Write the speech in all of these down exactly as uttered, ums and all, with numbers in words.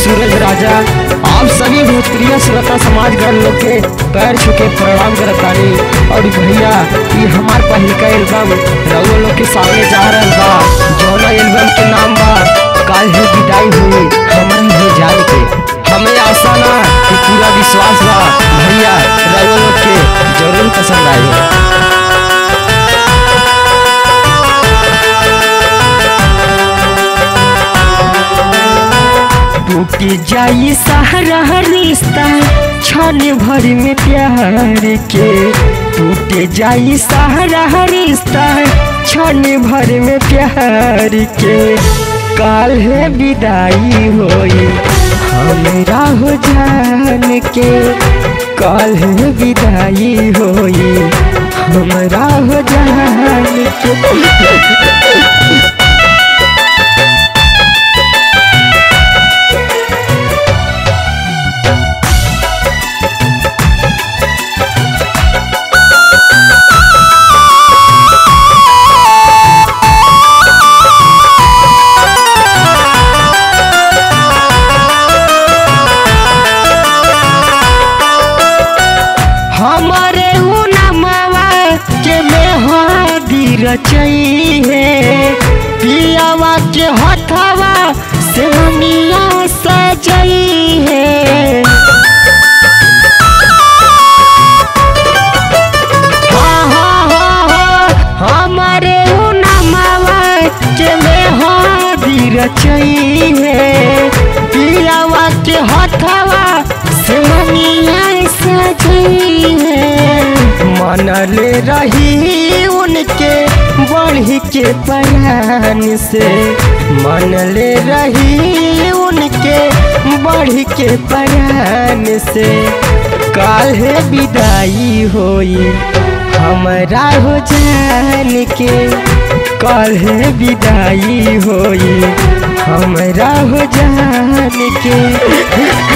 सूरज राजा आप सभी भोजपुरिया श्रोता समाजगण लोग के पैर छुके प्रणाम करतानी। और भैया ये हमार पहले का एल्बम रउआ लोग के सामने जा रहा बा, जौना एल्बम के नाम बा काल है विदाई हुई हमारी हो जान के। हमें आशा ना कि पूरा विश्वास बा भैया रउआ लोग के जरूर पसंद आई। टूट जाई सहारा रिश्ता क्षण भर में प्यार के, टूट जाई सहारा रिश्ता क्षण भर में प्यार के। काल है विदाई होई हमरा हो जान के, काल है विदाई होई हमरा हो जान के। हमारे उनमवा के मेहदी रचई है, पियावा के हथवा से मनिया सजई है। हाँ हाँ हाँ हाँ हमारे उनमवा के मेहदी रचई है, पियावा के हथवा से मनिया सजई है। मनले रही उनके बढ़ी के परान से, मनले रही उनके बढ़ी के परान से। काल है विदाई होई हमरा हो जान के, काल है विदाई होई हमरा हो जान के।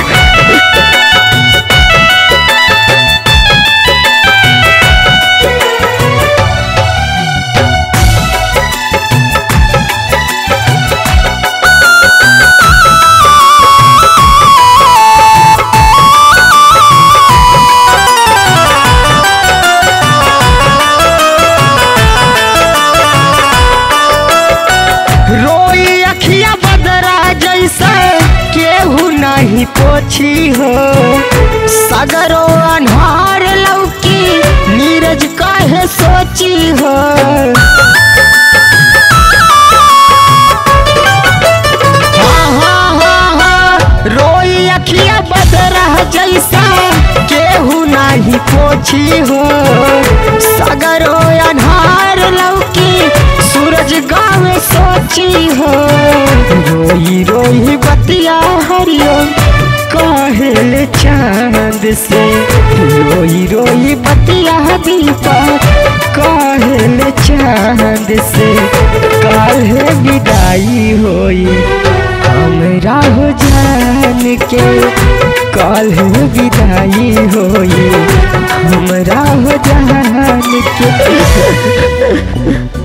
केहू नहीं पोछी हो सगरो अन्हार लौकी नीरज काहे सोची हो। हाँ हाँ हाँ हाँ रोई अखिया बदरा जैसा केहू नहीं पोछी हो सगरो अन्हार लौकी सूरज गाँव सोची हो। रोई रोई बतिया हरिओम काहेल चांद से, रोई रोई बतिया दीपक काहेल चांद से। काल है विदाई होई हमरा हो जान के, काल है विदाई होई हमरा हो जान के।